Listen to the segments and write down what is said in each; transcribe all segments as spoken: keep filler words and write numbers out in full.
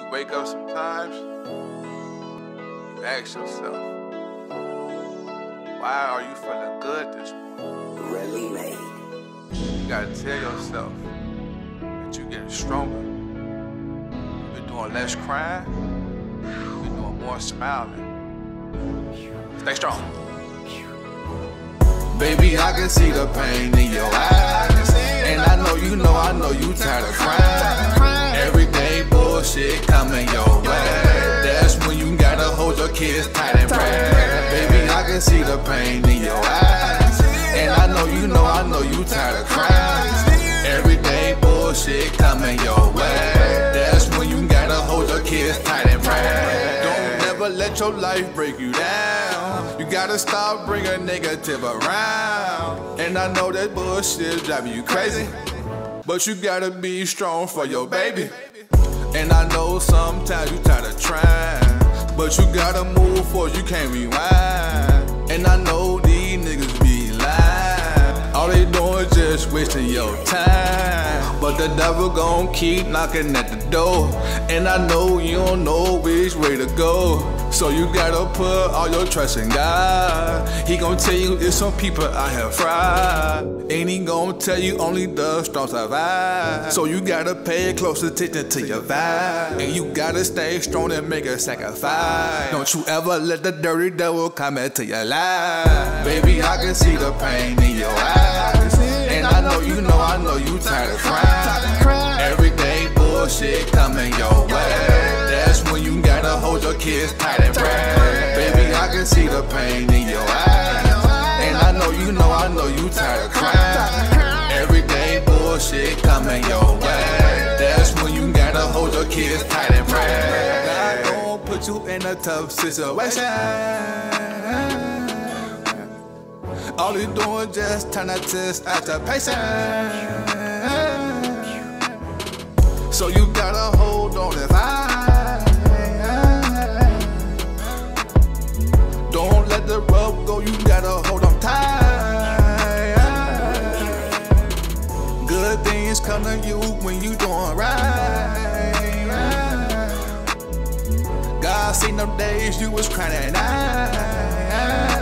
wake up sometimes, you ask yourself, why are you feeling good this morning? Really made. You gotta tell yourself that you're getting stronger. You've been doing less crying, you've been doing more smiling. Stay strong. Baby, I can see the pain in your eyes, and I know you know, I know you tired of crying. Everyday bullshit coming your way. That's when you gotta hold your kids tight and pray. Baby, I can see the pain in your eyes, and I know you know, I know you tired of crying. Everyday bullshit coming your way. That's when you gotta hold your kids tight and pray. Don't ever let your life break you down. You gotta stop bringing negative around. And I know that bullshit driving you crazy, but you gotta be strong for your baby. And I know sometimes you tired of trying, but you gotta move forward, you can't rewind. And I know these niggas be lying, all they doing is just wasting your time. But the devil gon' keep knocking at the door, and I know you don't know which way to go. So you gotta put all your trust in God. He gon' tell you it's some people out here fried, and he gon' tell you only the strong survive. So you gotta pay close attention to your vibe, and you gotta stay strong and make a sacrifice. Don't you ever let the dirty devil come into your life. Baby, I can see the pain in your eyes, and I know you know, I know you tired of crying. Everyday bullshit coming your way. That's when you gotta hold your kids tight and pray. Baby, I can see the pain in your eyes, and I know you know, I know you tired of crying. Everyday bullshit coming your way. That's when you gotta hold your kids tight and pray. God gon' put you in a tough situation. All you doing just turn that test out your patience. So you gotta hold on and fight. Don't let the rope go, you gotta hold on tight. Good things come to you when you doing right. God seen them days you was crying at night.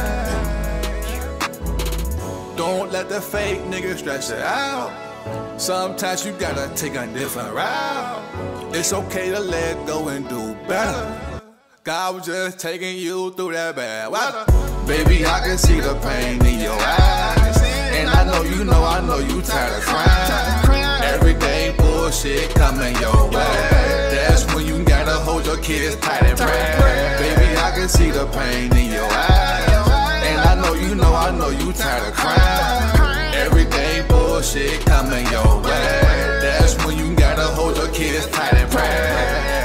Don't let the fake niggas stress it out. Sometimes you gotta take a different route. It's okay to let go and do better. God was just taking you through that bad weather. Baby, I can see the pain in your eyes, and I know you know, I know you tired of crying. Everyday bullshit coming your way. That's when you gotta hold your kids tight and pray. Baby, I can see the pain in your eyes, and I know you know, I know you tired of crying. Everyday bullshit coming your way. That's when you gotta hold your kids tight and pray.